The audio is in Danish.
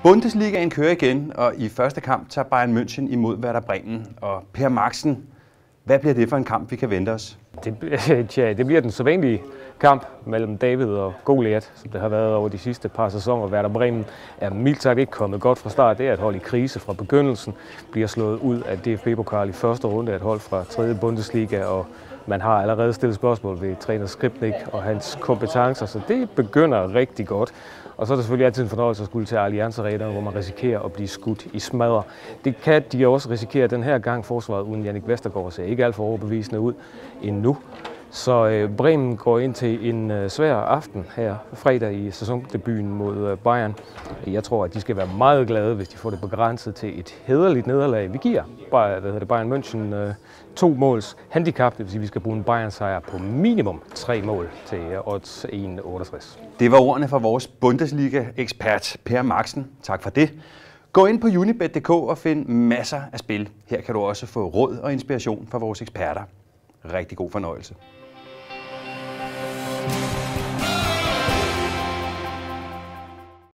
Bundesligaen kører igen, og i første kamp tager Bayern München imod Werder Bremen. Og Per Maxen, hvad bliver det for en kamp, vi kan vente os? Det bliver den sædvanlige kamp mellem David og Goliat, som det har været over de sidste par sæsoner. Werder Bremen er mildt sagt ikke kommet godt fra start. Det er et hold i krise fra begyndelsen, bliver slået ud af DFB-pokal i første runde af et hold fra 3. Bundesliga, og man har allerede stillet spørgsmål ved træner Skripnik og hans kompetencer, så det begynder rigtig godt. Og så er det selvfølgelig altid en fornøjelse at skulle til Allianz Arena, hvor man risikerer at blive skudt i smadre. Det kan de også risikere den her gang. Forsvaret uden Jannik Vestergaard ser ikke alt for overbevisende ud endnu. Så Bremen går ind til en svær aften her fredag i sæsondebuten mod Bayern. Jeg tror, at de skal være meget glade, hvis de får det begrænset til et hæderligt nederlag. Vi giver Bayern München 2 måls handicap, det vil sige, at vi skal bruge en Bayern-sejr på minimum 3 mål til odds 1,68. Det var ordene fra vores Bundesliga-ekspert Per Maxen. Tak for det. Gå ind på unibet.dk og find masser af spil. Her kan du også få råd og inspiration fra vores eksperter. Rigtig god fornøjelse.